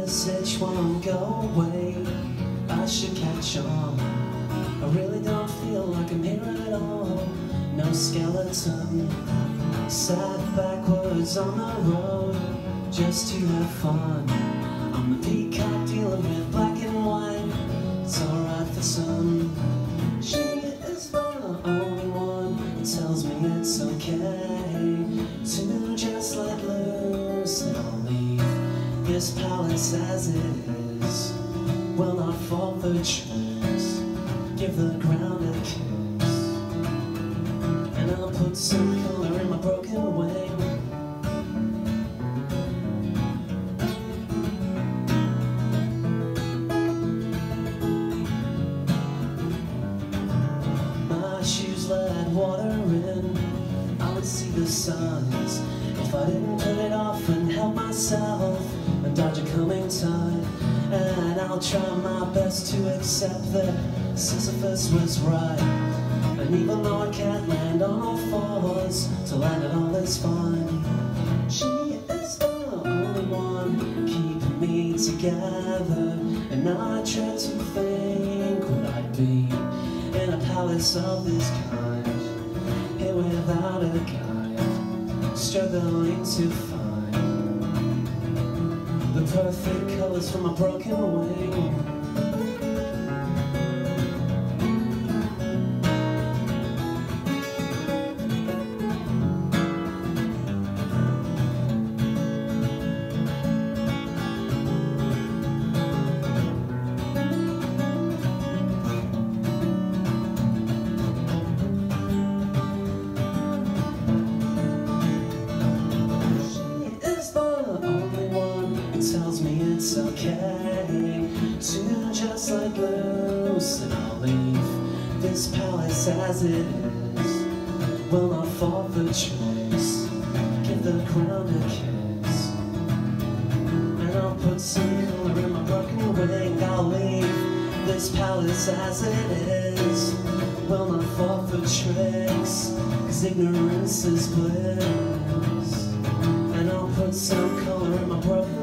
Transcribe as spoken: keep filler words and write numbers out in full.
this itch won't go away. I should catch on. I really don't feel like I'm here at all. No skeleton, sat backwards on the road just to have fun. I'm the peacock dealing with black and white. It's alright for some. She is the only one who tells me it's okay to just let loose and I'll leave this palace as it is. Will not fall for tricks. Give the ground a kiss, and I'll put some color in my broken wing. My shoes let water in. I would see the signs if I didn't put it off and help myself and dodge a coming tide. And I'll try my best to accept that Sisyphus was right. And even though I can't land on all fours, to land it all is fine. She is the only one keeping me together. And I try to think would I be in a palace of this kind, here without a guide, struggling to find the perfect colors for my broken wing. Tells me it's okay to just let loose and I'll leave this palace as it is. Will not fall for choice. Give the ground a kiss, and I'll put some color in my broken wing. I'll leave this palace as it is. Will not fall for tricks, cause ignorance is bliss. And I'll put some color in my broken